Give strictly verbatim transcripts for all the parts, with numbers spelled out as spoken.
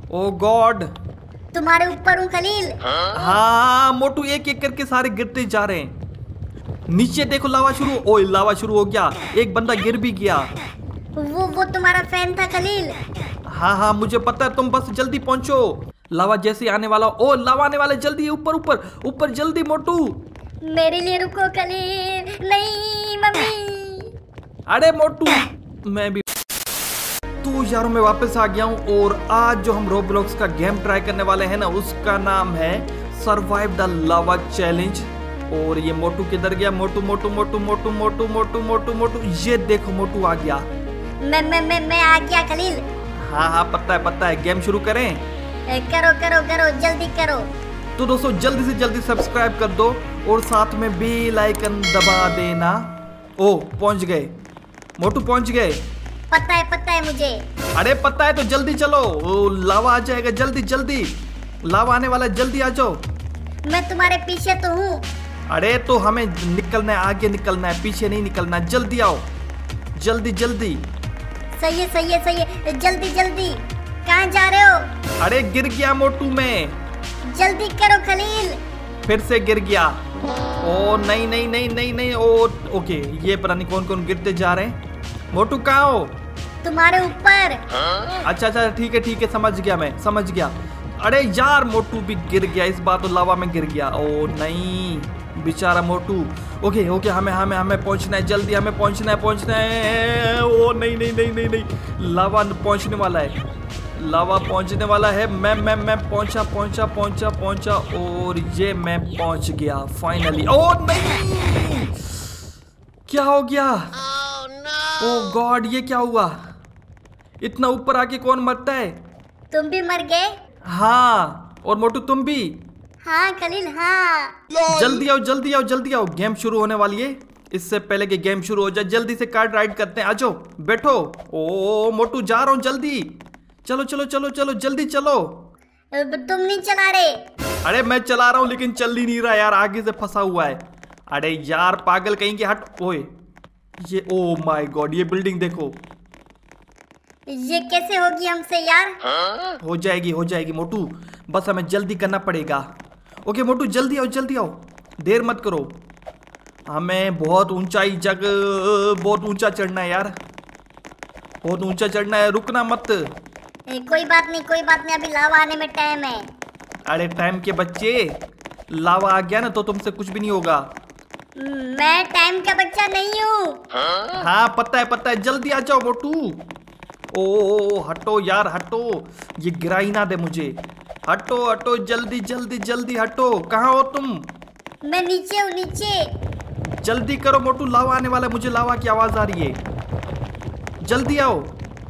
ओ god, तुम्हारे ऊपर हूँ खलील। हाँ मोटू, एक एक करके सारे गिरते जा रहे हैं। नीचे देखो लावा शुरू, ओए लावा शुरू हो गया, एक बंदा गिर भी गया। वो वो तुम्हारा फैन था खलील। हाँ हाँ मुझे पता है, तुम बस जल्दी पहुंचो। लावा जैसे ही आने वाला, ओ लावा आने वाला, जल्दी ऊपर ऊपर ऊपर जल्दी मोटू। मेरे लिए रुको खलील। नहीं मम्मी। अरे मोटू, मैं भी तो यारों मैं वापस आ गया हूँ और आज जो हम रोब्लॉक्स का गेम ट्राई करने वाले हैं ना, उसका नाम है सर्वाइव द लावा चैलेंज। और ये मोटू किधर गया? मोटू मोटू मोटू मोटू मोटू मोटू मोटू मोटू, ये देखो मोटू आ गया। मैं मैं मैं मैं आ गया खलील। हाँ हाँ पता है पता है, गेम शुरू करें? करो करो करो, जल्दी करो। तो दोस्तों जल्दी से जल्दी सब्सक्राइब कर दो और साथ में बेल आइकन दबा देना। ओ पहुंच गए मोटू, पहुंच गए। पता है पता है मुझे। अरे पता है तो जल्दी चलो, ओ, लावा आ जाएगा, जल्दी जल्दी लावा आने वाला है, जल्दी आ जाओ। मैं तुम्हारे पीछे तो हूँ। अरे तो हमें निकलना है, आगे निकलना है, पीछे नहीं निकलना है, जल्दी आओ, जल्दी जल्दी। सही है सही है सही है, जल्दी जल्दी। कहाँ जा रहे हो? अरे गिर गया मोटू में। जल्दी करो खलील। फिर से गिर गया। ओ नहीं नहीं नहीं नहीं नहीं, ओ ओके, ये पता नहीं कौन कौन गिरते जा रहे हैं। मोटू कहाँ हो? तुम्हारे ऊपर। अच्छा अच्छा ठीक है ठीक है, समझ गया, मैं समझ गया। अरे यार मोटू भी गिर गया, इस बार तो लावा में गिर गया। ओ नहीं बेचारा मोटू। ओके ओके, हमें हमें हमें पहुंचना है, जल्दी हमें पहुंचना है पहुंचना है। ओ नहीं नहीं नहीं नहीं नहीं, लावा पहुंचने वाला है, लावा पहुंचने वाला है। मैं मैं मैं पहुंचा पहुंचा पहुंचा पहुंचा और ये मैं पहुंच गया फाइनली। ओ नहीं, क्या हो गया? ओ गॉड, ये क्या हुआ? इतना ऊपर आके कौन मरता है? तुम भी मर गए? हाँ, और मोटू तुम भी? हाँ खलील हाँ। जल्दी आओ जल्दी आओ जल्दी आओ, गेम शुरू होने वाली है। इससे पहले कि गेम शुरू हो जाए जल्दी से कार्ड राइड करते हैं। आ जाओ बैठो। ओ मोटू जा रहा हूँ, जल्दी चलो चलो चलो चलो जल्दी चलो। तुम नहीं चला रहे? अरे मैं चला रहा हूँ लेकिन चल ही नहीं रहा यार, आगे से फंसा हुआ है। अरे यार पागल कहीं के, हट। ओए ये, ओ माय गॉड, ये बिल्डिंग देखो। ये कैसे होगी हमसे यार? हो जाएगी हो जाएगी मोटू, बस हमें जल्दी करना पड़ेगा। ओके मोटू जल्दी आओ जल्दी आओ, देर मत करो। हमें बहुत ऊंचाई जगह, बहुत ऊंचा चढ़ना है यार, बहुत ऊंचा चढ़ना है, रुकना मत। ए, कोई बात नहीं कोई बात नहीं, अभी लावा आने में टाइम है। अरे टाइम के बच्चे, लावा आ गया ना तो तुमसे कुछ भी नहीं होगा। मैं टाइम का बच्चा नहीं हूँ। हाँ पता है पता है, जल्दी आ जाओ मोटू। ओ, ओ, ओ हटो यार हटो, ये गिरा ही ना दे मुझे। हटो हटो जल्दी जल्दी जल्दी हटो। कहाँ हो तुम? मैं नीचे हूँ नीचे। जल्दी करो मोटू, लावा आने वाला है, मुझे लावा की आवाज आ रही है, जल्दी आओ।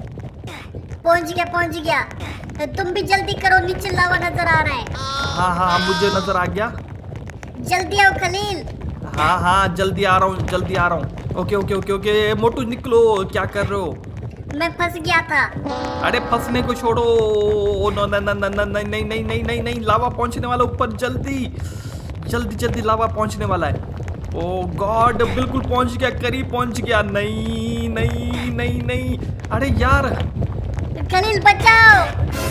पहुंच गया पहुंच गया, तुम भी जल्दी करो, नीचे लावा नजर आ रहा है। हाँ हाँ मुझे नजर आ गया। जल्दी आओ खलील। हाँ हाँ जल्दी आ रहा हूँ जल्दी आ रहा हूँ। Okay okay okay okay Motu निकलो, क्या कर रहे हो? मैं फंस गया था। अरे फंसने को छोड़ो, नो न न न न नहीं नहीं नहीं नहीं नहीं, लावा पहुंचने वाला ऊपर, जल्दी जल्दी जल्दी लावा पहुंचने वाला है। ओ गॉड, बिल्कुल पहुंच गया, करीब पहुंच गया। नहीं नहीं नहीं नहीं, अरे यार खलील बचाओ।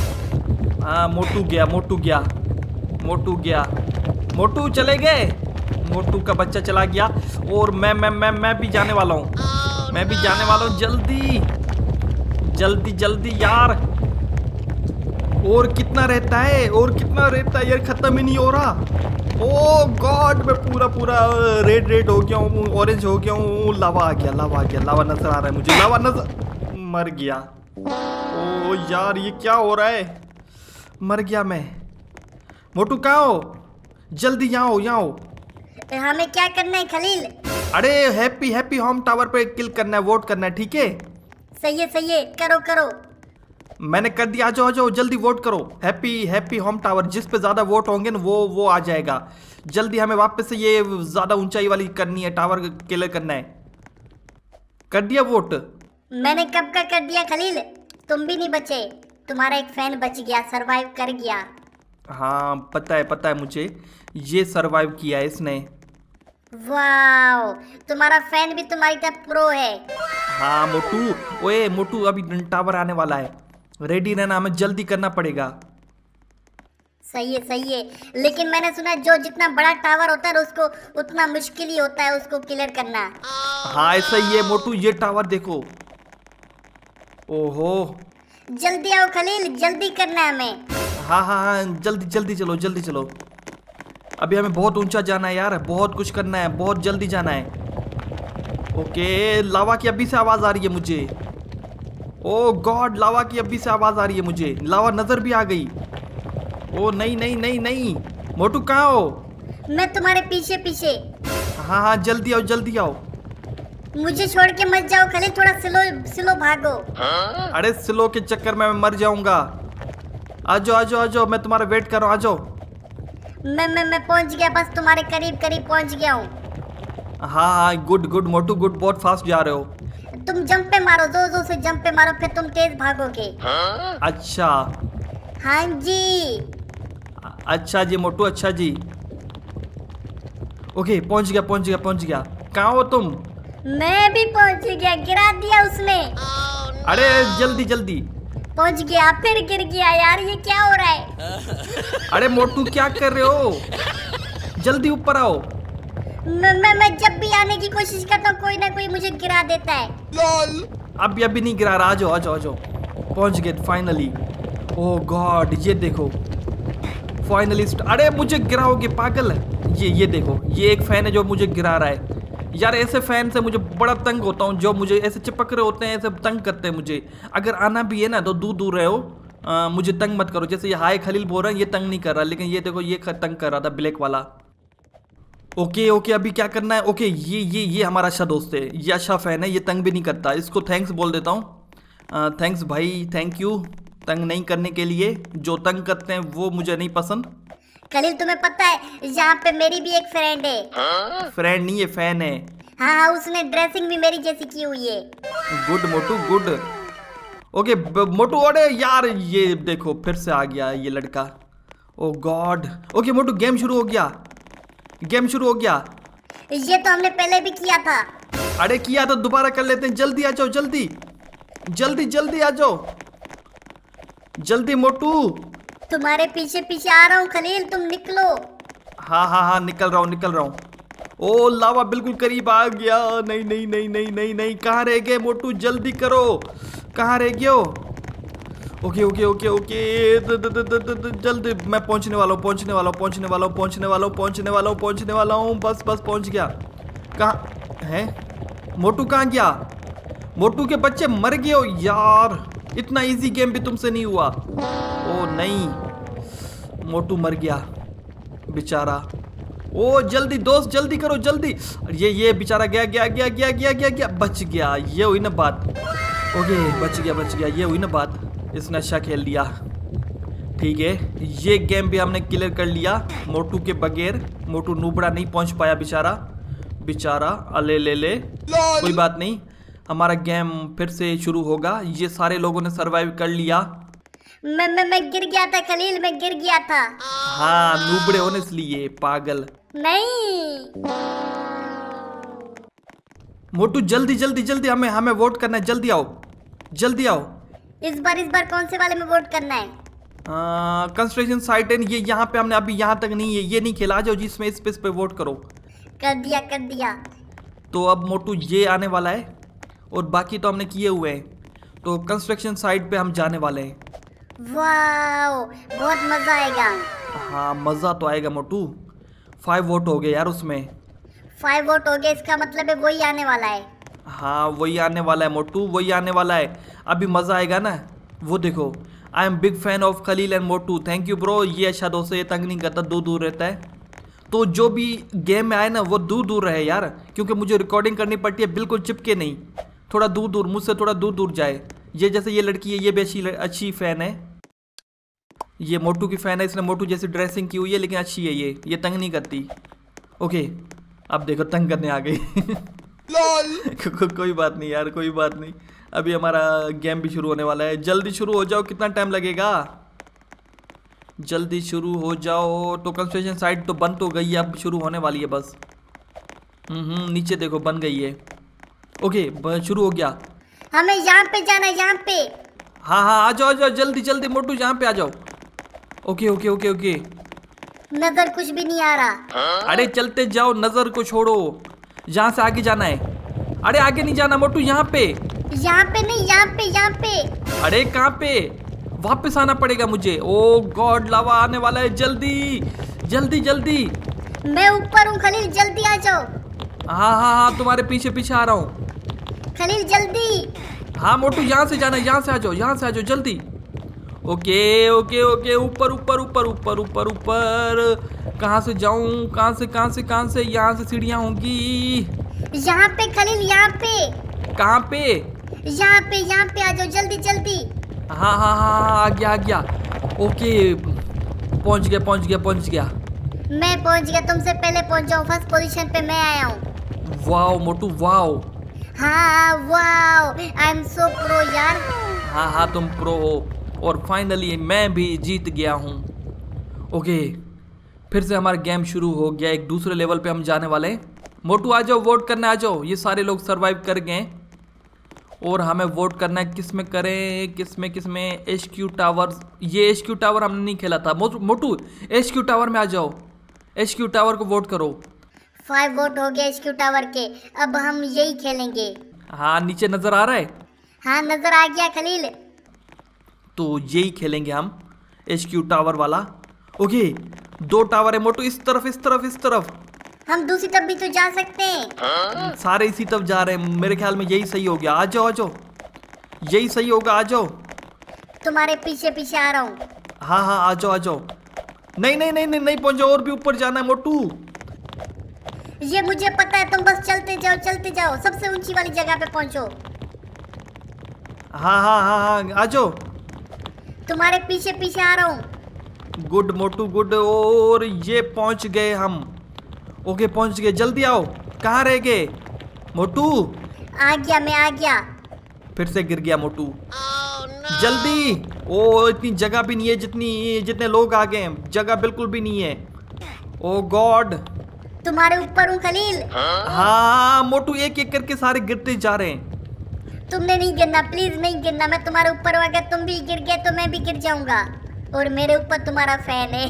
हाँ मोटू गया मोटू गया मोटू गया मोटू चले गए, मोटू का बच्चा चला गया। और मैं मैं मैं मैं भी जाने वाला हूँ, मैं भी जाने वाला हूँ, जल्दी जल्दी जल्दी यार। और कितना रहता है, और कितना रहता है यार, खत्म ही नहीं हो रहा। ओ गॉड, मैं पूरा पूरा रेड रेड हो गया हूँ, ऑरेंज हो गया हूँ। लावा आ गया लावा आ गया, लावा नजर आ रहा है मुझे, लावा नजर, मर गया। ओ यार ये क्या हो रहा है, मर गया मैं। मोटू कहाँ हो? जल्दी यहाँ हो यहाँ हो। हमें क्या करना है खलील? अरे हैप्पी हैप्पी होम टावर पे क्लिक करना है, वोट करना है, ठीक है? सही है सही है, करो करो। मैंने कर दिया, आ जाओ आ जाओ जल्दी वोट करो। हैप्पी हैप्पी होम टावर, जिस पे ज्यादा वोट होंगे ना वो वो आ जाएगा। जल्दी हमें वापस से ये ज्यादा ऊंचाई वाली करनी है, टावर क्लियर करना है। कर दिया वोट? मैंने कब का कर दिया खलील, तुम भी नहीं बचे, तुम्हारा एक फैन बच गया, सरवाइव कर गया। हाँ पता है पता है मुझे, ये सरवाइव किया है इसने। वाओ, तुम्हारा फैन भी तुम्हारी तरह प्रो है। हाँ मोटू, ओए मोटू अभी टावर आने वाला है, रेडी रहना, हमें जल्दी करना पड़ेगा। सही है सही है, लेकिन मैंने सुना है जो जितना बड़ा टावर होता है ना, उसको उतना मुश्किल ही होता है उसको क्लियर करना। हाँ ऐसा ही है मोटू, ये टावर देखो। ओहो, जल्दी आओ खलील, जल्दी करना है हमें। हाँ हाँ हाँ जल्दी जल्दी चलो जल्दी चलो। अभी हमें बहुत ऊंचा जाना है यार, बहुत कुछ करना है, बहुत जल्दी जाना है। ओके, लावा की अभी से आवाज आ रही है मुझे। ओ गॉड, लावा की अभी से आवाज आ रही है मुझे। लावा नजर भी आ गई। ओ नहीं नहीं नहीं नहीं, मोटू कहाँ हो? मैं तुम्हारे पीछे पीछे। हाँ हाँ जल्दी आओ जल्दी आओ। मुझे छोड़ के मत जाओ खलील, थोड़ा स्लो स्लो भागो। अरे स्लो के चक्कर में मैं मर जाऊंगा। आ जाओ आ जाओ आ जाओ, मैं तुम्हारा वेट कर रहा हूँ, आ जाओ। मैं मैं मैं पहुंच गया, बस तुम्हारे करीब करीब पहुंच गया हूँ। हाँ हाँ गुड गुड मोटू गुड, बहुत फास्ट जा रहे हो। तुम जंप पे मारो, जोर जोर से जंप पे मारो, फिर तुम तेज भागोगे। अच्छा हाँ जी। अच्छा जी मोटू, अच्छा जी। ओके पहुंच गया पहुंच गया पहुंच गया। कहाँ हो तुम? मैं भी पहुंच गया, गिरा दिया उसने। अरे जल्दी जल्दी। पहुंच गया, फिर गिर गया यार, ये क्या हो रहा है? अरे मोटू क्या कर रहे हो? जल्दी ऊपर आओ। मैं मैं मैं जब भी आने की कोशिश करता हूँ, कोई ना कोई मुझे गिरा देता है। अभी अभी नहीं गिरा रहा, आ जाओ आ जाओ आ जाओ। पहुंच गए फाइनली। ओह गॉड, ये देखो फाइनली। अरे मुझे गिराओगे पागल। ये ये देखो, ये एक फैन है जो मुझे गिरा रहा है। यार ऐसे फैन से मुझे बड़ा तंग होता हूँ, जो मुझे ऐसे चिपक रहे होते हैं, ऐसे तंग करते हैं मुझे। अगर आना भी है ना तो दूर दूर रहे हो, आ, मुझे तंग मत करो। जैसे ये हाय खलील बोल रहा है, ये तंग नहीं कर रहा, लेकिन ये देखो ये तंग कर रहा था, ब्लैक वाला। ओके ओके, अभी क्या करना है? ओके ये ये ये हमारा अच्छा दोस्त है, ये अच्छा फैन है, ये तंग भी नहीं करता। इसको थैंक्स बोल देता हूँ। थैंक्स भाई, थैंक यू तंग नहीं करने के लिए। जो तंग करते हैं वो मुझे नहीं पसंद। खलील तुम्हें पता है, यहाँ पे मेरी भी एक फ्रेंड है। फ्रेंड नहीं है, फैन है। हाँ हाँ, उसने ड्रेसिंग भी मेरी जैसी की हुई है। Good Motu good. Okay Motu, अरे यार ये देखो फिर से आ गया ये लड़का। Oh god. Okay Motu, game शुरू हो गया, गेम शुरू हो गया। ये तो हमने पहले भी किया था। अरे किया तो दोबारा कर लेते हैं। जल्दी आ जाओ, जल्दी जल्दी जल्दी आ जाओ, जल्दी मोटू। तुम्हारे पीछे पीछे आ रहा हूँ खलील, तुम निकलो। हाँ हाँ हाँ निकल रहा हूँ निकल रहा हूँ। ओ लावा बिल्कुल करीब आ गया। नहीं नहीं नहीं नहीं नहीं नहीं, कहाँ रह गए मोटू? जल्दी करो, कहाँ रह गए हो? ओके ओके ओके ओके, जल्दी मैं पहुंचने वाला हूँ पहुंचने वाला हूँ पहुंचने वाला हूँ पहुंचने वाला हूँ पहुंचने वाला हूँ पहुंचने वाला हूँ बस बस पहुंच गया। कहाँ है मोटू? कहाँ गया मोटू के बच्चे? मर गए हो यार, इतना इजी गेम भी तुमसे नहीं हुआ। ओ नहीं, मोटू मर गया बेचारा। ओ जल्दी दोस्त, जल्दी करो जल्दी। ये ये बेचारा गया गया गया गया गया गया गया बच गया। ये हुई ना बात। ओके बच गया बच गया, ये हुई ना बात। इसने अच्छा खेल लिया। ठीक है, ये गेम भी हमने क्लियर कर लिया मोटू के बगैर। मोटू नूबड़ा नहीं पहुंच पाया बेचारा बेचारा। अले ले ले, कोई बात नहीं, हमारा गेम फिर से शुरू होगा। ये सारे लोगों ने सरवाइव कर लिया। मैं मैं मैं गिर गया था खलील, मैं गिर गया था। हाँ नूबड़े होने इसलिए, पागल। नहीं मोटू जल्दी जल्दी जल्दी, हमें हमें वोट करना है, जल्दी आओ जल्दी आओ। इस बार इस बार कौन से वाले में वोट करना है? कंस्ट्रक्शन साइट है ये, यहाँ पे हमने अभी यहाँ तक नहीं है, ये नहीं खेला। आ जाओ जिसमें इस पे इस पे वोट करो। कर दिया कर दिया। तो अब मोटू ये आने वाला है, और बाकी तो हमने किए हुए हैं। तो कंस्ट्रक्शन साइट पे हम जाने वाले हैं। वाओ, बहुत मजा आएगा। हाँ मज़ा तो आएगा मोटू। फाइव वोट हो गए यार उसमें। फाइव वोट हो गए, इसका मतलब है वही आने वाला है। हाँ वही आने वाला है मोटू, वही आने वाला है। अभी मज़ा आएगा ना। वो देखो, I am big fan of Khalil and Motu. Thank you bro. ये अच्छा दोस्त है, ये तंग नहीं करता, दूर दूर रहता है। तो जो भी गेम में आए ना वो दूर दूर रहे यार, क्योंकि मुझे रिकॉर्डिंग करनी पड़ती है, बिल्कुल चिपके नहीं, थोड़ा दूर दूर, मुझसे थोड़ा दूर दूर जाए। ये जैसे ये लड़की है, ये भी अच्छी अच्छी फ़ैन है। ये मोटू की फ़ैन है, इसने मोटू जैसी ड्रेसिंग की हुई है, लेकिन अच्छी है ये ये तंग नहीं करती। ओके अब देखो तंग करने आ गई। को, को, कोई बात नहीं यार, कोई बात नहीं। अभी हमारा गेम भी शुरू होने वाला है। जल्दी शुरू हो जाओ, कितना टाइम लगेगा? जल्दी शुरू हो जाओ। तो कंस्ट्रक्शन साइट तो बन तो गई है, अब शुरू होने वाली है बस। हम्म नीचे देखो बन गई है। ओके शुरू हो गया। हमें यहाँ पे जाना है, यहाँ पे। हाँ हाँ आ जाओ आ जाओ जल्दी जल्दी मोटू यहाँ पे आ जाओ। Okay okay okay okay. नजर कुछ भी नहीं आ रहा। अरे चलते जाओ, नजर को छोड़ो, यहाँ से आगे जाना है। अरे आगे नहीं जाना मोटू, यहाँ पे। यहाँ पे नहीं, यहाँ पे यहाँ पे। अरे कहाँ पे? वापस आना पड़ेगा मुझे। ओ गॉड लावा आने वाला है, जल्दी जल्दी जल्दी। मैं ऊपर हूँ खलील, जल्दी आ जाओ। हाँ हाँ हाँ तुम्हारे पीछे पीछे आ रहा हूँ खलील जल्दी। हाँ मोटू यहाँ से जाना है, यहाँ से आ जाओ, यहाँ से आ जाओ जल्दी। ओके ओके ओके ऊपर ऊपर ऊपर ऊपर ऊपर ऊपर। कहाँ से जाऊँ, कहाँ से कहाँ से कहाँ से? यहाँ से सीढ़ियाँ होंगी। यहाँ पे खलील, यहाँ पे। कहाँ पे? यहाँ पे यहाँ पे आ जाओ जल्दी जल्दी। हाँ हाँ हाँ हाँ आ गया आ गया। ओके पहुँच गया पहुँच गया पहुँच गया। मैं पहुँच गया, तुमसे पहले पहुँच जाऊँ। फर्स्ट पोजीशन पे मैं आया हूँ। Wow Motu wow. हाँ wow, I am so pro यार। हाँ हाँ तुम प्रो हो। और फाइनली मैं भी जीत गया हूँ। ओके फिर से हमारा गेम शुरू हो गया। एक दूसरे लेवल पे हम जाने वाले हैं। मोटू आ जाओ, वोट करने आ जाओ। ये सारे लोग सरवाइव कर गए और हमें वोट करना है। किस में करें, किस में किस में? H Q tower. ये एच क्यू टावर हमने नहीं खेला था। मोटू एच क्यू टावर में आ जाओ, एच क्यू टावर को वोट करो। फाइव वोट हो गए एच क्यू टावर के। अब हम यही खेलेंगे। हाँ नीचे नजर आ रहा है? हाँ नजर आ गया खलील। तो यही खेलेंगे हम, एच क्यू टावर वाला। ओके दो टावर है मोटू, इस तरफ इस तरफ इस तरफ। हम दूसरी तरफ भी तो जा सकते हैं। सारे इसी तरफ जा रहे हैं, मेरे ख्याल में यही सही हो गया। आ जाओ आ जाओ, यही सही होगा, आ जाओ। तुम्हारे पीछे पीछे आ रहा हूँ। हाँ हाँ आ जाओ आ जाओ। नहीं नहीं नहीं नहीं नहीं पहुंच जाओ, और भी ऊपर जाना है मोटू। ये मुझे पता है, तुम बस चलते जाओ चलते जाओ, सबसे ऊंची वाली जगह पे पहुंचो। हाँ हाँ हाँ हाँ आ जाओ। तुम्हारे पीछे पीछे आ रहा हूँ। Good Motu good. और ये पहुंच गए हम। ओके पहुंच गए, जल्दी आओ। कहाँ रह गए मोटू? आ गया मैं, आ गया। फिर से गिर गया मोटू। जल्दी। ओ इतनी जगह भी नहीं है जितनी जितने लोग आ गए हैं, जगह बिल्कुल भी नहीं है। Oh god. तुम्हारे ऊपर हूँ खलील। हाँ मोटू एक एक करके सारे गिरते जा रहे हैं। तुमने नहीं गिरना, प्लीज नहीं गिरना। मैं तुम्हारे ऊपर हूँ, अगर तुम भी गिर गए तो मैं भी गिर जाऊंगा। और मेरे ऊपर तुम्हारा फैन है।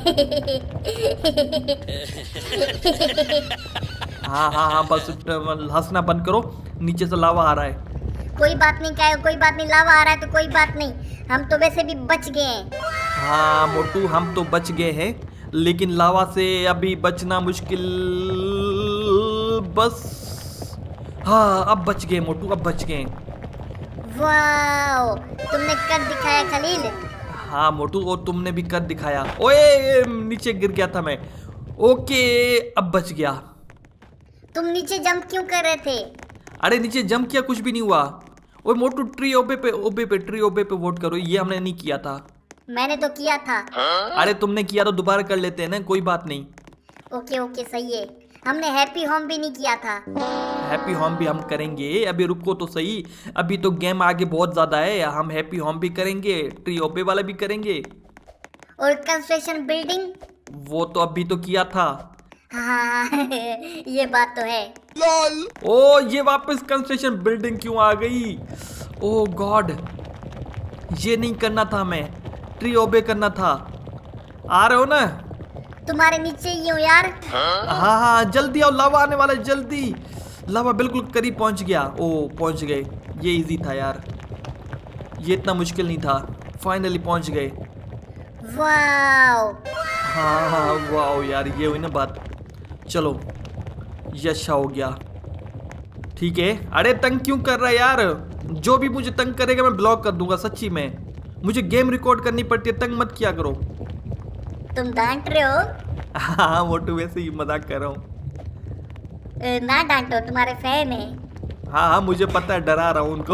हाँ हाँ हाँ बस हंसना बंद करो, नीचे से लावा आ रहा है। कोई बात नहीं कहे, कोई बात नहीं। लावा आ रहा है तो कोई बात नहीं, हम तो वैसे भी बच गए हैं। हाँ मोटू हम तो बच गए हैं, लेकिन लावा से अभी बचना मुश्किल। बस हाँ अब बच गए मोटू, अब बच गए। वाओ तुमने कर दिखाया खलील। हाँ मोटू और तुमने भी कर दिखाया। ओए नीचे गिर गया था मैं। ओके अब बच गया। तुम नीचे जंप क्यों कर रहे थे? अरे नीचे जंप किया, कुछ भी नहीं हुआ। ओए मोटू ट्री ओबे पे ओबे पे ट्री ओबे पे वोट करो, ये हमने नहीं किया था। मैंने तो किया था। अरे तुमने किया तो दोबारा कर लेते हैं ना, कोई बात नहीं। ओके ओके सही है। हमने हैप्पी होम भी नहीं किया था। हैप्पी होम भी हम करेंगे, अभी रुको तो सही। अभी तो गेम आगे बहुत ज्यादा है। हम हैप्पी होम भी करेंगे, ट्री ओबे वाला भी करेंगे। और कंस्ट्रक्शन बिल्डिंग वो तो अभी तो किया था। हाँ ये बात तो है। ओ ये वापस कंस्ट्रक्शन बिल्डिंग क्यों आ गई? ओ गॉड ये नहीं करना था, हमें ट्री ओबे करना था। आ रहे हो ना? तुम्हारे नीचे ही हूँ यार। हाँ हाँ जल्दी आओ, लावा आने वाला है, जल्दी। लावा बिल्कुल करीब पहुंच गया। ओ पहुंच गए, ये इजी था यार, ये इतना मुश्किल नहीं था। फाइनली पहुंच गए। वाओ हाँ हाँ वाओ यार, ये हुई ना बात। चलो ये अच्छा हो गया। ठीक है। अरे तंग क्यों कर रहा है यार? जो भी मुझे तंग करेगा मैं ब्लॉक कर दूंगा, सच्ची में। मुझे गेम रिकॉर्ड करनी पड़ती है, तंग मत किया करो। तुम डांट रहे हो? हाँ मोटू वैसे ही मजाक कर रहा हूँ। ना डांटो, तुम्हारे फैन है। हाँ हाँ मुझे पता है, डरा रहा हूँ उनको।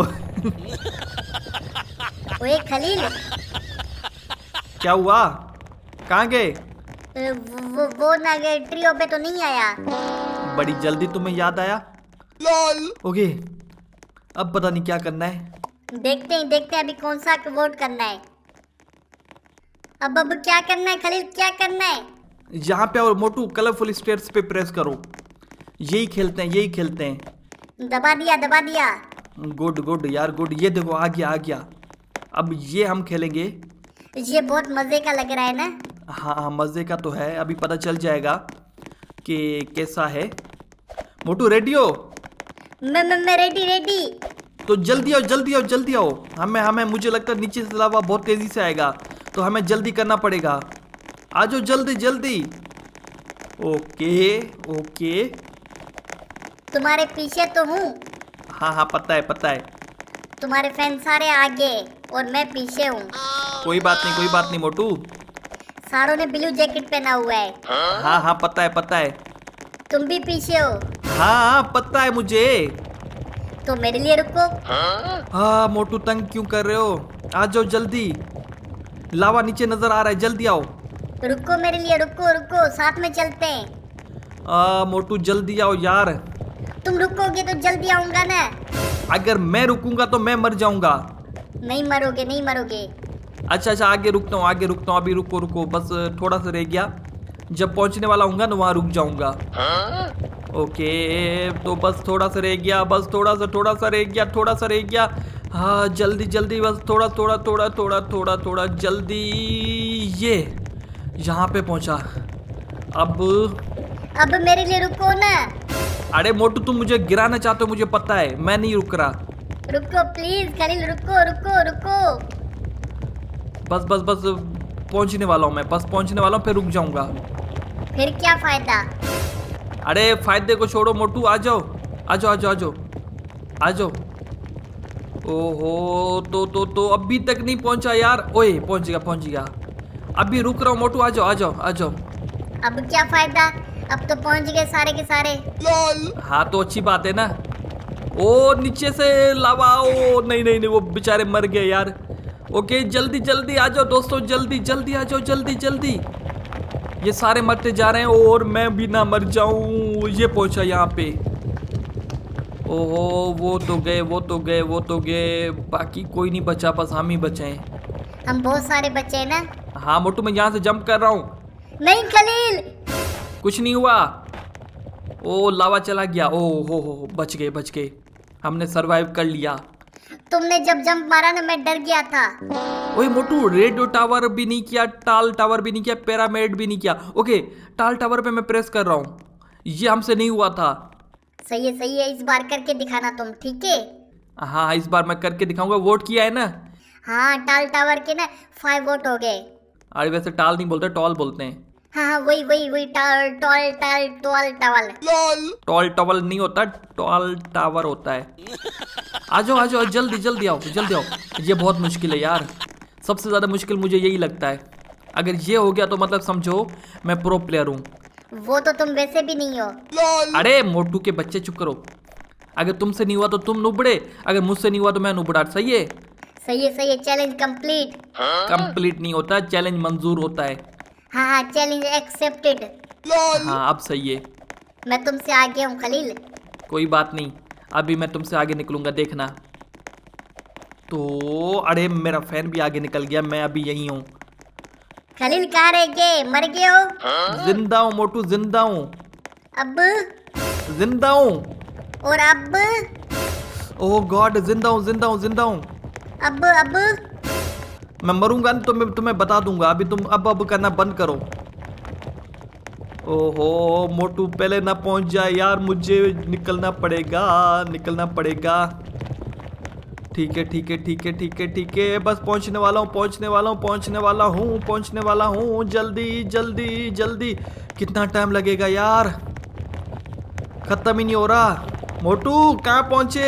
ओए खलील। क्या हुआ? कहाँ गए? वो वो ना गए, ट्री ओबे तो नहीं आया। बड़ी जल्दी तुम्हें याद आया। ओके अब पता नहीं क्या करना है। देखते हैं देखते हैं अभी कौन सा वोट करना है। अब अब क्या करना है खलील, क्या करना है? यहाँ पे और मोटू कलरफुल स्टेयर्स पे प्रेस करो। यही खेलते हैं, यही खेलते हैं। दबा दिया दबा दिया। गुड गुड यार गुड। ये देखो आ गया आ गया अब ये हम खेलेंगे। ये बहुत मजे का लग रहा है ना। हाँ हाँ मजे का तो है, अभी पता चल जाएगा कि कैसा है। मोटू रेडी हो? मैं मैं मैं रेडी रेडी। तो जल्दी आओ जल्दी आओ जल्दी आओ। हमें हमें मुझे लगता है नीचे से लावा बहुत तेजी से आएगा, तो हमें जल्दी करना पड़ेगा। आ जाओ जल्दी जल्दी। Okay okay. तुम्हारे पीछे तो हूँ। हाँ हाँ पता है पता है। तुम्हारे फैन सारे आगे और मैं पीछे हूँ। कोई बात नहीं कोई बात नहीं मोटू। सारों ने ब्लू जैकेट पहना हुआ है। हाँ हाँ पता है पता है। तुम भी पीछे हो। हाँ हाँ पता है मुझे। तो मेरे लिए रुको। हाँ मोटू तंग क्यों कर रहे हो? आ जाओ जल्दी, लावा नीचे नजर आ रहा है, जल्दी आओ। रुको मेरे लिए, रुको रुको, साथ में चलते हैं। आ, मोटू जल्दी आओ यार। तुम रुकोगे तो जल्दी आऊंगा ना। अगर मैं रुकूंगा तो मैं मर जाऊंगा। नहीं मरोगे नहीं मरोगे। अच्छा अच्छा आगे रुकता हूँ आगे रुकता हूँ। अभी रुको रुको, बस थोड़ा सा रह गया। जब पहुंचने वाला हूँगा ना वहाँ रुक जाऊंगा। ओके तो बस थोड़ा सा रह गया, बस थोड़ा सा थोड़ा सा रह गया, थोड़ा सा रह गया। हाँ जल्दी जल्दी, बस थोड़ा थोड़ा थोड़ा थोड़ा थोड़ा थोड़ा जल्दी। ये यहाँ पे पहुँचा। अब अब मेरे लिए रुको ना। अरे मोटू तुम मुझे गिराना चाहते हो, मुझे पता है, मैं नहीं रुक रहा। रुको प्लीज खलील, रुको रुको रुको। बस बस बस पहुंचने वाला हूँ मैं, बस पहुंचने वाला हूँ, फिर रुक जाऊंगा। फिर क्या फायदा? अरे फायदे को छोड़ो मोटू, आ जाओ आ जाओ आ जाओ आ जाओ आ जाओ। ओहो तो तो तो अभी तक नहीं पहुंचा यार। ओए पहुंच गया पहुंच गया। अभी रुक रहा हूँ मोटू, आ जाओ आ जाओ आ जाओ। अब क्या फायदा, अब तो पहुंच गए सारे के सारे। हाँ तो अच्छी बात है ना। ओ नीचे से लावा। ओ नहीं नहीं नहीं, वो बेचारे मर गए यार। ओके जल्दी जल्दी आ जाओ दोस्तों, जल्दी जल्दी आ जाओ, जल्दी जल्दी। ये सारे मरते जा रहे हैं और मैं भी ना मर जाऊं। ये पहुंचा यहाँ पे। ओहो वो तो गए वो तो गए वो तो गए, बाकी कोई नहीं बचा, बस हम ही बचे हैं। हम बहुत सारे बचे हैं ना। हाँ मोटू मैं यहाँ से जंप कर रहा हूँ। नहीं खलील, कुछ नहीं हुआ। ओ लावा चला गया। ओ हो हो बच गए बच गए, हमने सरवाइव कर लिया। तुमने जब जंप मारा ना मैं डर गया था। ओए मोटू रेडियो टावर भी नहीं किया, टाल टावर भी नहीं किया, पिरामिड भी नहीं किया। ओके टाल टावर पे मैं प्रेस कर रहा हूँ, ये हमसे नहीं हुआ था। सही है सही है, इस बार करके दिखाना तुम, ठीक है? हाँ इस बार मैं करके दिखाऊंगा। वोट किया है ना? हाँ टाल टावर के ना फाइव वोट हो गए। अरे वैसे टाल नहीं बोलते, टॉल बोलते हैं। हाँ हाँ वही वही वही टाल टॉल टाल टॉल टावल। टॉल टावल नहीं होता, टॉल टावर होता है। आ जाओ आ जाओ जल्दी जल्दी आओ जल्दी आओ। ये बहुत मुश्किल है यार, सबसे ज्यादा मुश्किल मुझे यही लगता है। अगर ये हो गया तो मतलब समझो मैं प्रो प्लेयर हूँ। वो तो तुम वैसे भी नहीं हो। अरे मोटू के बच्चे चुप करो। अगर तुमसे नहीं हुआ तो तुम नुबड़े, अगर मुझसे नहीं हुआ तो मैं नुबड़ा। सही है सही है सही है। Challenge complete. कंप्लीट नहीं होता, चैलेंज मंजूर होता है। हाँ हाँ चैलेंज एक्सेप्टेड। हाँ अब सही है। मैं तुमसे आगे हूँ खलील। कोई बात नहीं, अभी मैं तुमसे आगे निकलूंगा देखना। तो अरे मेरा फैन भी आगे निकल गया, मैं अभी यही हूँ। खलील कहाँ रह गए, मर गए हो? जिंदा हूँ मोटू जिंदा हूँ। अब जिंदा हूँ। और अब? ओह गॉड जिंदा हूँ जिंदा हूँ जिंदा हूँ। अब अब मैं मरूंगा ना तो मैं तुम्हें बता दूंगा, अभी तुम अब अब करना बंद करो। ओहो मोटू पहले ना पहुंच जाए यार, मुझे निकलना पड़ेगा निकलना पड़ेगा। ठीक है ठीक है ठीक है ठीक है ठीक है, बस पहुंचने वाला हूँ पहुंचने वाला हूँ पहुंचने वाला हूँ पहुंचने वाला हूँ। जल्दी जल्दी जल्दी। कितना टाइम लगेगा यार, खत्म ही नहीं हो रहा। मोटू कहाँ पहुंचे?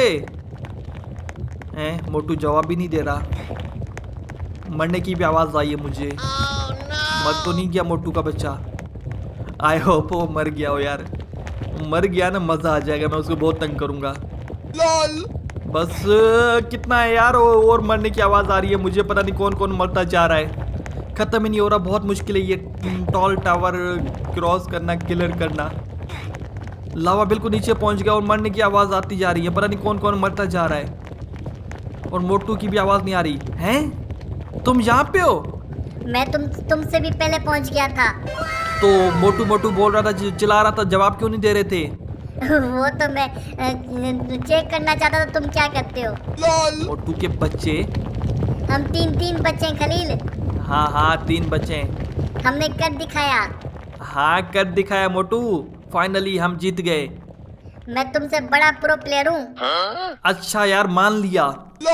हैं मोटू जवाब भी नहीं दे रहा। मरने की भी आवाज आई है मुझे। मर तो नहीं गया मोटू का बच्चा? आई होप वो मर गया हो यार। मर गया ना मजा आ जाएगा, मैं उसको बहुत तंग करूंगा। बस कितना है यार, और मरने की आवाज आ रही है मुझे, पता नहीं कौन कौन मरता जा रहा है। खत्म ही नहीं हो रहा, बहुत मुश्किल है ये टॉल टावर क्रॉस करना, क्लियर करना। लावा बिल्कुल नीचे पहुंच गया और मरने की आवाज आती जा रही है, पता नहीं कौन कौन मरता जा रहा है। और मोटू की भी आवाज नहीं आ रही है। तुम यहाँ पे हो? मैं तुम तुमसे भी पहले पहुंच गया था। तो मोटू मोटू बोल रहा था, चिल्ला रहा था, जवाब क्यों नहीं दे रहे थे? वो तो मैं चेक करना चाहता था तुम क्या करते हो। मोटू के बच्चे हम तीन तीन बच्चे हैं खलील। हाँ हाँ तीन बच्चे। हमने कर दिखाया। हाँ कर दिखाया मोटू, फाइनली हम जीत गए। मैं तुमसे बड़ा प्रो प्लेयर हूँ। अच्छा यार मान लिया।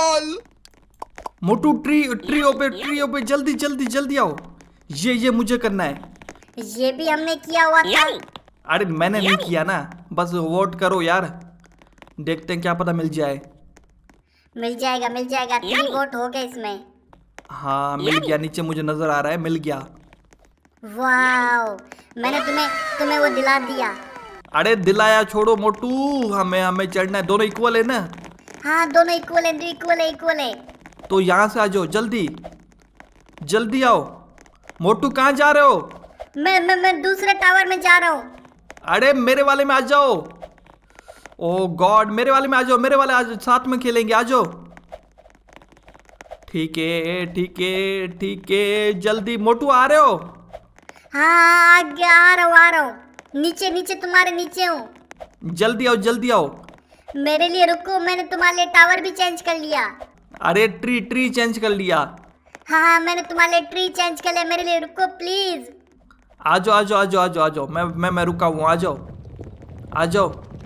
मोटू ट्री ट्री पे ट्री पे जल्दी जल्दी जल्दी आओ। ये ये मुझे करना है। ये भी हमने किया हुआ था। अरे मैंने नहीं किया ना, बस वोट करो यार, देखते हैं क्या पता मिल जाए। मिल जाएगा मिल जाएगा, तीन वोट हो गए इसमें। हाँ मिल गया, नीचे मुझे नजर आ रहा है, मिल गया। वाओ, मैंने तुम्हें तुम्हें वो दिला दिया। अरे दिलाया छोड़ो मोटू, हमें हमें चढ़ना है, दोनों इक्वल है ना। हाँ दोनों इक्वल है, इक्वल है इक्वल है। तो यहाँ से आ जाओ, जल्दी जल्दी आओ। मोटू कहाँ जा रहे हो? मैं मैं मैं दूसरे टावर में जा रहा हूँ। अरे मेरे वाले में आ जाओ। ओ गॉड, मेरे वाले में आ जाओ, मेरे वाले आ जाओ, साथ में खेलेंगे, आ जाओ। ठीक है ठीक है ठीक है, जल्दी। मोटू आ रहे हो? हाँ आ गया, आ रहा हूँ आ रहा हूँ, नीचे नीचे तुम्हारे नीचे हूँ। जल्दी आओ जल्दी आओ। मेरे लिए रुको, मैंने तुम्हारे लिए टावर भी चेंज कर लिया। अरे ट्री ट्री चेंज कर लिया। हाँ हाँ मैंने तुम्हारे लिए ट्री चेंज कर लिया, मेरे लिए रुको प्लीज। आ जाओ आ जाओ आ जाओ आ जाओ आ जाओ, मैं मैं मैं रुका हूँ, आ जाओ आ जाओ।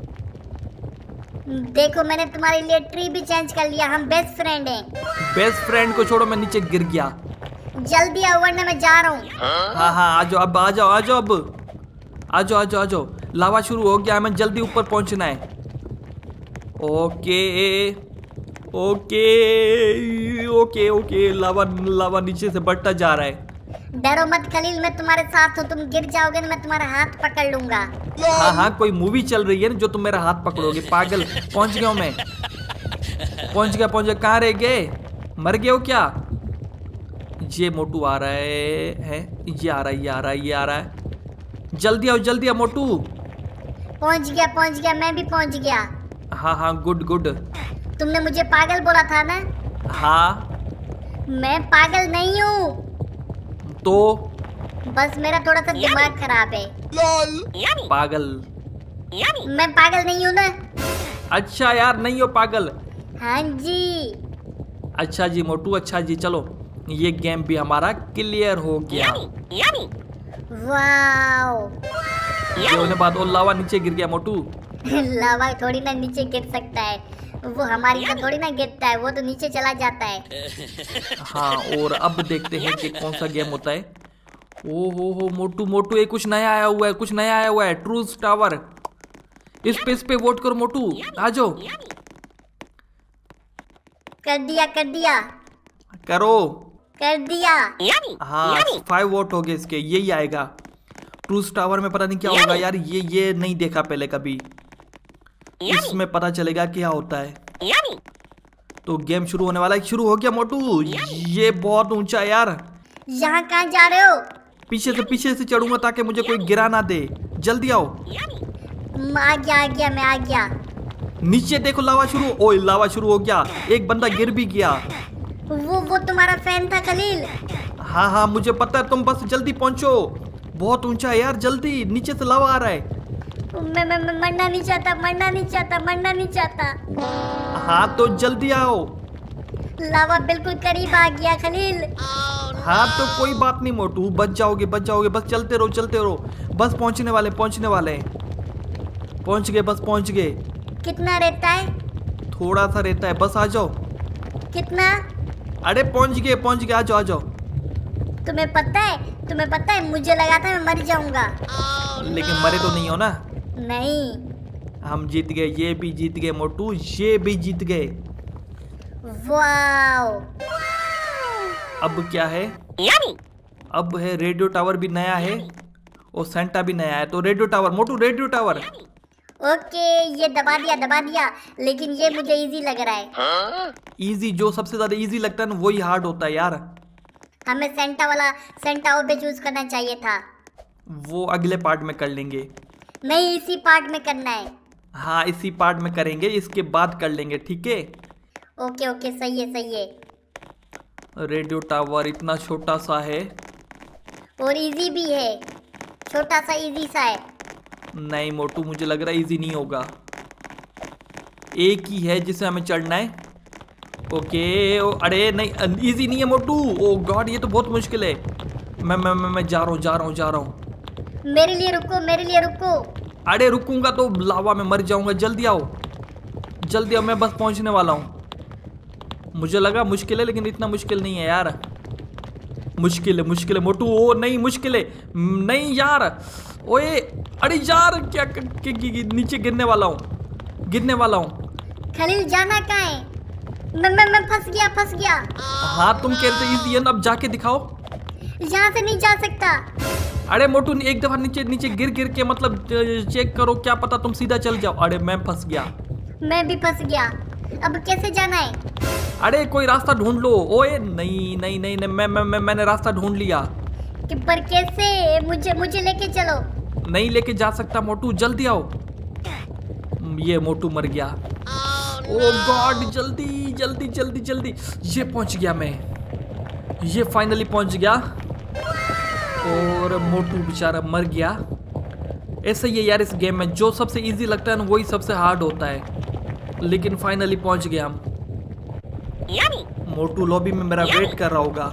देखो मैंने तुम्हारे लिए ट्री भी चेंज कर लिया, हम बेस्ट फ्रेंड हैं। बेस्ट फ्रेंड को छोड़ो, मैं नीचे गिर गया। जल्दी आओ वरना मैं जा रहा हूँ। हाँ हाँ आ जाओ, अब आ जाओ आ जाओ, अब आ जाओ आ जाओ आ जाओ। लावा शुरू हो गया, हमें जल्दी ऊपर पहुंचना है। Okay okay okay okay, lava lava नीचे से बढ़ता जा रहा है। डरो मत खलील, मैं तुम्हारे साथ हूँ, तुम गिर जाओगे ना मैं तुम्हारा हाथ पकड़ लूंगा। हाँ हाँ कोई मूवी चल रही है ना जो तुम मेरा हाथ पकड़ोगे, पागल। पहुंच गया हूँ मैं, पहुंच गया पहुंच गया। कहाँ रह गए, मर गए हो क्या? ये मोटू आ रहा है, है ये आ रहा है ये आ रहा है ये आ रहा है। जल्दी आओ जल्दी आओ मोटू। पहुंच गया पहुंच गया, मैं भी पहुंच गया। हाँ हाँ गुड गुड। तुमने मुझे पागल बोला था ना? हाँ मैं पागल नहीं हूँ, तो बस मेरा थोड़ा सा दिमाग खराब है। पागल? मैं पागल नहीं हूँ ना? अच्छा यार नहीं हो पागल। हाँ जी। अच्छा जी मोटू, अच्छा जी, चलो ये गेम भी हमारा क्लियर हो गया। वाओ, ये होने बाद और लावा नीचे गिर गया मोटू। लावा थोड़ी ना नीचे गिर सकता है, वो हमारी तरह थोड़ी ना गिरता है, वो तो नीचे चला जाता है। हाँ और अब देखते हैं कि कौन सा गेम होता है। ओ हो हो मोटू मोटू, ये कुछ नया आया हुआ है, कुछ नया आया हुआ है, ट्रूथ टावर। इस पे इस पे वोट करो मोटू, आ जाओ। कर दिया कर दिया करो, कर दिया। हाँ फाइव वोट हो गए इसके, यही आएगा। ट्रूथ टावर में पता नहीं क्या होगा यार, ये ये नहीं देखा पहले कभी, इसमें पता चलेगा क्या होता है। तो गेम शुरू होने वाला है, शुरू हो गया मोटू। ये बहुत ऊंचा है यार। यहाँ कहाँ जा रहे हो? पीछे से पीछे से चढ़ूंगा ताकि मुझे कोई गिरा ना दे। जल्दी आओ। आ गया आ गया, मैं आ गया। नीचे देखो लावा शुरू, ओए लावा शुरू हो गया, एक बंदा गिर भी गया। वो वो तुम्हारा फैन था खलील। हाँ हाँ मुझे पता है, तुम बस जल्दी पहुंचो, बहुत ऊंचा है यार, जल्दी, नीचे से लावा आ रहा है। मैं मैं मैं मरना नहीं चाहता, मरना नहीं चाहता, मरना नहीं चाहता। हाँ तो जल्दी आओ। लावा बिल्कुल करीब आ गया खलील। हाँ तो कोई बात नहीं मोटू, बच जाओगे बच जाओगे, बस चलते रहो चलते रहो, बस पहुंचने वाले पहुंचने वाले पहुंच गए, बस पहुंच गए। कितना रहता है? थोड़ा सा रहता है, बस आ जाओ। कितना? अरे पहुंच गए पहुंच गए, आ जाओ आ जाओ। तुम्हें पता है, तुम्हें पता है मुझे लगा था मैं मर जाऊंगा। लेकिन मरे तो नहीं हो ना? नहीं। हम जीत गए, ये भी जीत गए मोटू, ये भी जीत गए। वाओ। अब क्या है? अब है रेडियो टावर भी नया है और सेंटा भी नया है। तो radio tower Motu, radio tower. Okay ये दबा दिया दबा दिया, लेकिन ये मुझे इजी लग रहा है। इजी? जो सबसे ज्यादा इजी लगता है ना वही हार्ड होता है यार। हमें सेंटा वाला सेंटा ओबे चूज करना चाहिए था। वो अगले पार्ट में कर लेंगे। नहीं इसी पार्ट में करना है। हाँ इसी पार्ट में करेंगे, इसके बाद कर लेंगे, ठीक है? ओके ओके सही है सही है। रेडियो टावर इतना छोटा सा है और इजी भी है, छोटा सा इजी सा है। नहीं मोटू मुझे लग रहा है इजी नहीं होगा, एक ही है जिसे हमें चढ़ना है ओके ओ, अरे नहीं इजी नहीं है मोटू। ओ गॉड ये तो बहुत मुश्किल है। मैं मैं मैं, मैं जा रहा हूँ जा रहा हूँ जा रहा हूँ। मेरे लिए रुको, मेरे लिए रुको। अरे रुकूंगा तो लावा में मर जाऊंगा। जल्दी आओ जल्दी आओ, मैं बस पहुंचने वाला हूँ। मुझे लगा मुश्किल है लेकिन इतना मुश्किल नहीं है यार। मुश्किल है मुश्किल है मोटू। ओ नहीं मुश्किल है नहीं यार। ओए अरे यार क्या क, क, क, नीचे गिरने वाला हूँ गिरने वाला हूँ। खलील जाना कहाँ है? मैं मैं मैं फंस गया फंस गया। हाँ तुम कहते इजी है ना, अब जाके दिखाओ। यहाँ से नहीं जा सकता। अरे मोटू एक दफा नीचे नीचे गिर गिर के मतलब चेक करो, क्या पता तुम सीधा चल जाओ। अरे मैं फंस गया। मैं भी फंस गया। अब कैसे जाना है? अरे कोई रास्ता ढूंढ लो। ओए नहीं नहीं नहीं, नहीं मैं, मैं, मैं मैंने रास्ता ढूंढ लिया। कि पर कैसे? मुझे मुझे लेके चलो। नहीं लेके जा सकता मोटू, जल्दी आओ। ये मोटू मर गया। ओ गॉड जल्दी जल्दी जल्दी जल्दी। ये पहुंच गया मैं, ये फाइनली पहुंच गया। और मोटू बेचारा मर गया। ऐसा ही है यार इस गेम में, जो सबसे इजी लगता है ना वही सबसे हार्ड होता है। लेकिन फाइनली पहुंच गया हम। मोटू लॉबी में मेरा वेट कर रहा होगा।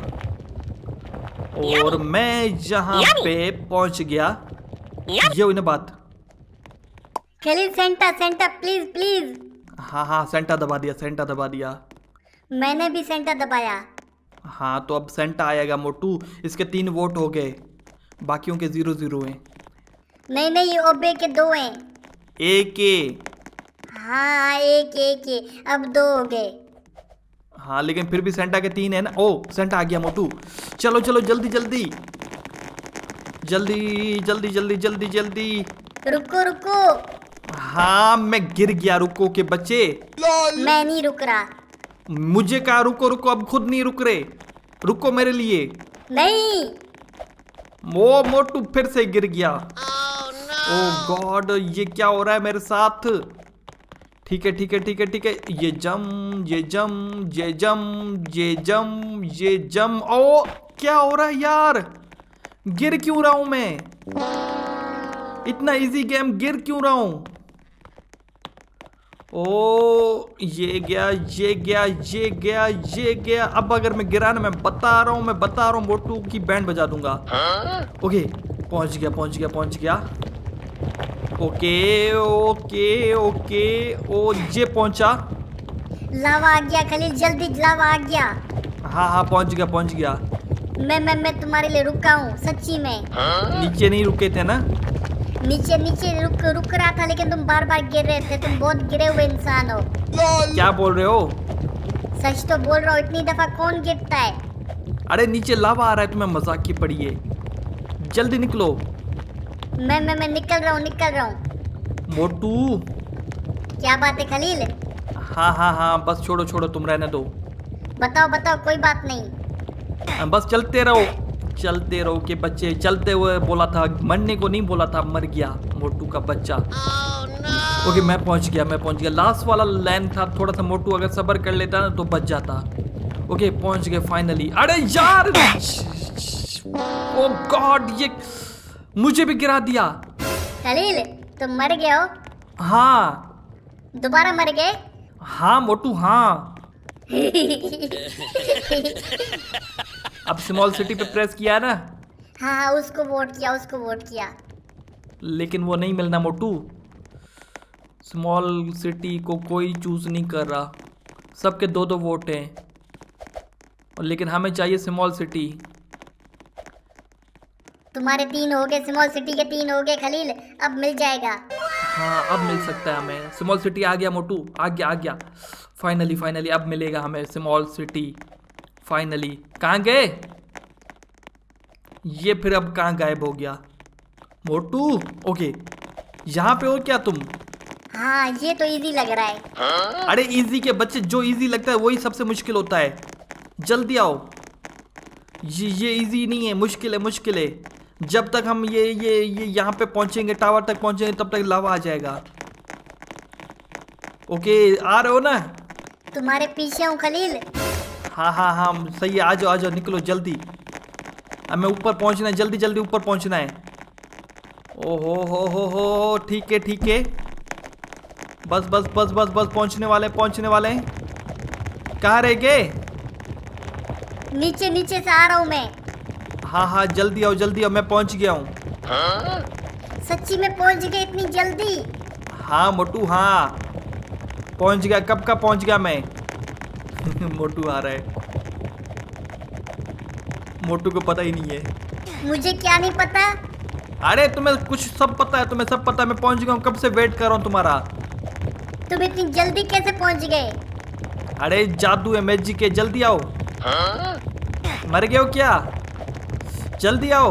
और मैं जहां पे पहुंच गया, ये हुई ना बात। Khalil Santa Santa please please. हाँ हाँ सेंटा दबा दिया सेंटा दबा दिया। मैंने भी सेंटा दबाया। हाँ तो अब सेंटा आएगा मोटू। इसके तीन वोट हो गए, बाकियों के जीरो जीरो हैं। नहीं नहीं ओबे के दो हैं। एक के। हाँ एक एक के, अब दो हो गए। हाँ लेकिन फिर भी सेंटा के तीन है ना। ओ सेंटा आ गया मोटू। चलो चलो जल्दी जल्दी जल्दी जल्दी जल्दी जल्दी जल्दी। रुको रुको। हाँ मैं गिर गया। रुको के बच्चे। मैं नहीं रुक रहा। मुझे कहा रुको रुको, अब खुद नहीं रुक रहे। रुको मेरे लिए। नहीं। वो मोटू फिर से गिर गया। ओह गॉड ये क्या हो रहा है मेरे साथ। ठीक है ठीक है ठीक है ठीक है। ये जम ये जम ये जम ये जम ये जम। ओ क्या हो रहा है यार, गिर क्यों रहा हूं मैं? इतना इजी गेम गिर क्यों रहा हूं? ओ ये गया ये गया ये गया ये गया। अब अगर मैं गिरा ना, मैं बता रहा हूँ मैं बता रहा हूँ मोटू की बैंड बजा दूंगा। ओके पहुंच गया पहुंच गया पहुंच गया। Okay okay okay. ओ ये पहुंचा। लावा आ गया खलील, जल्दी लावा आ गया। हाँ हाँ पहुंच गया पहुंच गया। मैं मैं मैं तुम्हारे लिए रुका हूँ सच्ची में। नीचे नहीं रुके थे ना? नीचे नीचे रुक रुक रहा था लेकिन तुम बार बार गिर रहे थे। तुम बहुत गिरे हुए इंसान हो। क्या बोल रहे हो? सच तो बोल रहा हूँ, इतनी दफा कौन गिरता है? अरे नीचे लावा आ रहा है, तुम्हें मजाक की पड़ी है। जल्दी निकलो। मैं मैं मैं निकल रहा हूँ निकल रहा हूँ। मोटू। क्या बात है खलील? हाँ हाँ हाँ बस छोड़ो छोड़ो, तुम रहने दो। बताओ बताओ, कोई बात नहीं। बस चलते रहो चलते रहो के बच्चे। चलते हुए बोला था, मरने को नहीं बोला था, मर गया मोटू का बच्चा। oh, no. ओके मैं पहुंच गया मैं पहुंच गया। लास्ट वाला लाइन था, थोड़ा सा मोटू अगर सब्र कर लेता ना तो बच जाता। ओके पहुंच गए फाइनली। अरे यार ओ गॉड ये मुझे भी गिरा दिया। खलील तुम मर गए हो? हाँ। दोबारा मर गए? हाँ मोटू हाँ। अब स्मॉल सिटी पे प्रेस किया ना? हाँ हाँ उसको वोट किया उसको वोट किया। लेकिन वो नहीं मिलना मोटू। स्मॉल सिटी को कोई चूज नहीं कर रहा, सबके दो दो वोट हैं। लेकिन हमें चाहिए स्मॉल सिटी। तुम्हारे तीन हो गए, स्मॉल सिटी के तीन हो गए खलील, अब मिल जाएगा। हाँ अब मिल सकता है हमें। स्मॉल सिटी आ गया मोटू, आ गया आ गया। फाइनली फाइनली अब मिलेगा हमें स्मॉल सिटी। फाइनली कहाँ गए ये? फिर अब कहाँ गायब हो गया मोटू? ओके यहाँ पे हो क्या तुम? हाँ ये तो इजी लग रहा है। अरे इजी के बच्चे, जो इजी लगता है वही सबसे मुश्किल होता है। जल्दी आओ। ये ये इजी नहीं है, मुश्किल है मुश्किल है। जब तक हम ये ये ये यहाँ पे पहुंचेंगे, टावर तक पहुंचेंगे, तब तक लावा आ जाएगा। ओके आ रहे हो ना? तुम्हारे पीछे हूँ खलील। हाँ हाँ हाँ सही है, आ जाओ आ जाओ, निकलो जल्दी। हमें ऊपर पहुंचना है, जल्दी जल्दी ऊपर पहुंचना है। ओहो हो हो हो ठीक है ठीक है। बस बस बस बस बस पहुंचने वाले पहुंचने वाले हैं। कहाँ रह गए? नीचे नीचे से आ रहा हूँ मैं। हाँ हाँ जल्दी आओ जल्दी आओ, मैं पहुंच गया हूँ। सच्ची में पहुंच गए इतनी जल्दी? हाँ मोटू हाँ पहुंच गया। कब का पहुंच गया मैं। मोटू आ रहा है। मोटू को पता ही नहीं है। मुझे क्या नहीं पता? अरे तुम्हें कुछ सब पता है, तुम्हें सब पता है। मैं पहुंच गया हूँ, कब से वेट कर रहा हूँ तुम्हारा। तुम इतनी जल्दी कैसे पहुंच गए? अरे जादू है, मैजिक है, जल्दी आओ। मर गए हो क्या? जल्दी आओ।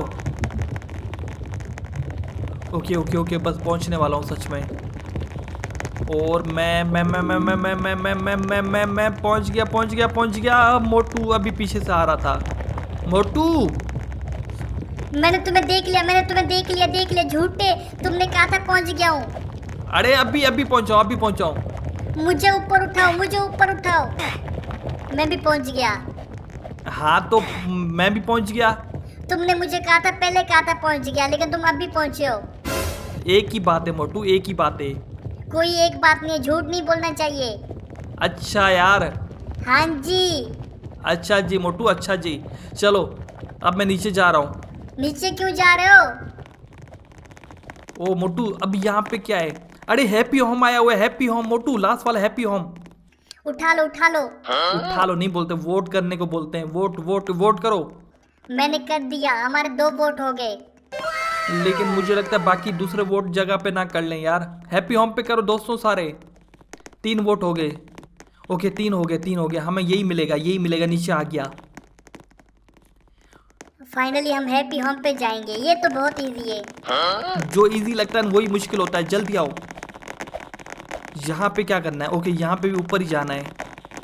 ओके ओके ओके बस पहुंचने वाला हूँ सच में। और मैं मैं मैं मैं मैं मैं मैं मैं मैं मैं मैं मैं पहुंच गया पहुंच गया पहुंच गया। मोटू अभी पीछे से आ रहा था। मोटू मैंने तुम्हें देख लिया, मैंने तुम्हें देख लिया देख लिया झूठे। तुमने कहा था पहुंच गया हूँ। अरे अभी अभी पहुंचाओ अभी पहुंचाओ। मुझे ऊपर उठाओ, मुझे ऊपर उठाओ। मैं भी पहुंच गया। हाँ तो मैं भी पहुंच गया। तुमने मुझे कहा था, पहले कहा था पहुंच गया, लेकिन तुम अभी पहुंचे हो। एक ही बात है मोटू, एक ही बात है। कोई एक बात नहीं है, झूठ नहीं बोलना चाहिए। अच्छा यार। हाँ जी। अच्छा जी मोटू, अच्छा जी। चलो अब मैं नीचे जा रहा हूँ। नीचे क्यों जा रहे हो? ओ मोटू अब यहाँ पे क्या है? अरे हैप्पी होम आया हुआ है। हैप्पी होम मोटू, लास्ट वाला हैप्पी होम। उठा लो उठा लो। उठा लो नहीं बोलते, वोट करने को बोलते हैं। वोट वोट वोट करो। मैंने कर दिया, हमारे दो वोट हो गए। लेकिन मुझे लगता है बाकी दूसरे वोट जगह पे ना कर लें यार। हैप्पी होम पे करो दोस्तों सारे। तीन वोट हो गए। ओके तीन हो गए तीन हो गए। हमें यही मिलेगा यही मिलेगा। नीचे आ गया। फाइनली हम हैप्पी होम पे जाएंगे। ये तो बहुत इजी है। जो इजी लगता है वही मुश्किल होता है। जल्दी आओ। यहाँ पे क्या करना है? ओके यहाँ पे भी ऊपर ही जाना है।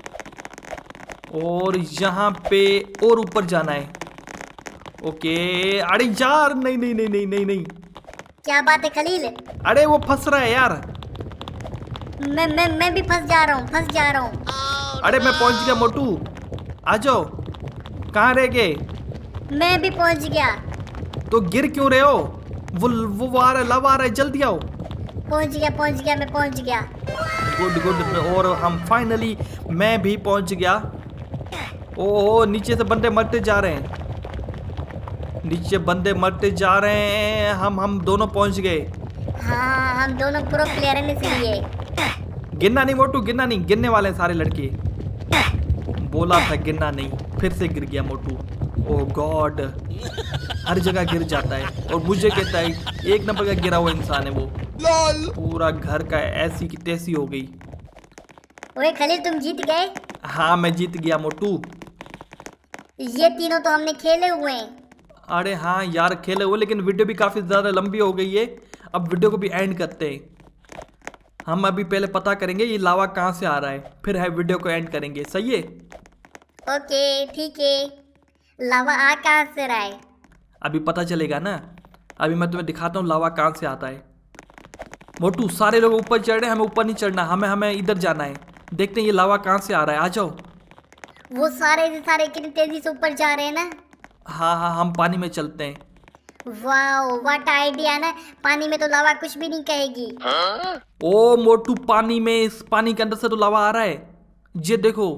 और यहाँ पे और ऊपर जाना है। ओके। अरे यार नहीं नहीं नहीं नहीं नहीं नहीं। क्या बात है खलील? अरे वो फंस रहा है यार। मैं मैं मैं भी फंस जा रहा हूँ, फंस जा रहा हूँ। अरे मैं पहुंच गया मोटू, आ जाओ। कहाँ रह गए? मैं भी पहुंच गया। तो गिर क्यों रहे हो? वो वो आ रहा है, लव आ रहा है। जल्दी आओ। पहुंच गया पहुंच गया मैं पहुंच गया। Good good. और हम फाइनली मैं भी पहुंच गया। ओह नीचे से बंदे मरते जा रहे हैं। नीचे बंदे मरते जा रहे हैं। हम हम दोनों पहुंच गए। हाँ हम दोनों प्रो प्लेयर हैं इसलिए। गिरना नहीं मोटू, गिरना नहीं। गिरने वाले हैं सारे लड़के। बोला था गिरना नहीं, फिर से गिर गया मोटू। ओह गॉड, हर जगह गिर जाता है। और मुझे कहता है एक नंबर का गिरा हुआ इंसान है वो। पूरा घर का ऐसी की तैसी हो गई। ओए खलील तुम जीत गए। हाँ मैं जीत गया मोटू। ये तीनों तो हमने खेले हुए हैं। अरे हाँ यार खेले हुए, लेकिन वीडियो भी काफ़ी ज़्यादा लंबी हो गई है। अब वीडियो को भी एंड करते हैं। हम अभी पहले पता करेंगे ये लावा कहाँ से आ रहा है, फिर है वीडियो को एंड करेंगे। सही है? ओके ठीक है। लावा आ कहाँ से रहा है? अभी पता चलेगा ना। अभी मैं तुम्हें दिखाता हूँ लावा कहाँ से आता है। मोटू सारे लोग ऊपर चढ़ रहे हैं, हमें ऊपर नहीं चढ़ना। हमें हमें इधर जाना है। देखते हैं ये लावा कहाँ से आ रहा है। आ जाओ। वो सारे के सारे कितनी तेजी से ऊपर जा रहे हैं ना। हाँ हाँ हम पानी में चलते हैं। वाओ व्हाट आइडिया ना। पानी में तो लावा कुछ भी नहीं कहेगी। ओ मोटू पानी में, इस पानी के अंदर से तो लावा आ रहा है। ये देखो।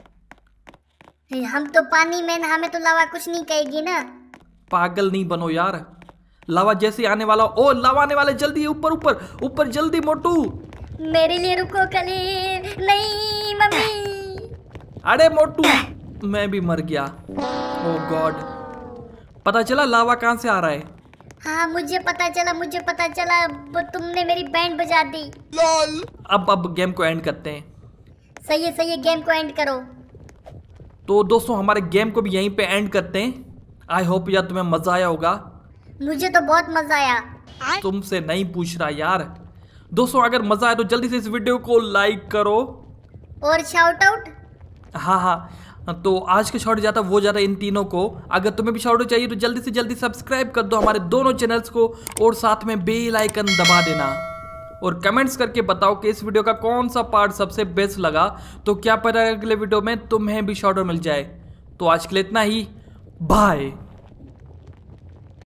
हम तो पानी में ना, हमें तो लावा कुछ नहीं कहेगी ना। पागल नहीं बनो यार। लावा जैसे आने वाला। ओ लावा आने वाला। जल्दी ऊपर ऊपर ऊपर जल्दी मोटू। मेरे लिए रुको खलील। नहीं मम्मी। अरे मोटू मैं भी मर गया। Oh god. पता चला लावा कहाँ से आ रहा है? हाँ मुझे पता चला, मुझे पता चला। तुमने मेरी बैंड बजा दी। अब अब गेम को एंड करते हैं। सही है सही है, गेम को एंड करो। तो दोस्तों हमारे गेम को भी यहीं पे एंड करते हैं। आई होप यार तुम्हें मजा आया होगा। मुझे तो बहुत मजा आया। तुमसे नहीं पूछ रहा यार। दोस्तों अगर मजा आया तो जल्दी से इस वीडियो को लाइक करो और शाउट आउट। हाँ हाँ तो आज का शॉट जाता वो जाता इन तीनों को। अगर तुम्हें भी शॉट आउट चाहिए तो जल्दी से जल्दी सब्सक्राइब कर दो हमारे दोनों चैनल्स को, और साथ में बेल आइकन दबा देना। और कमेंट्स करके बताओ कि इस वीडियो का कौन सा पार्ट सबसे बेस्ट लगा। तो क्या पता अगले वीडियो में तुम्हें भी शॉट आउट मिल जाए। तो आज के लिए इतना ही। बाय।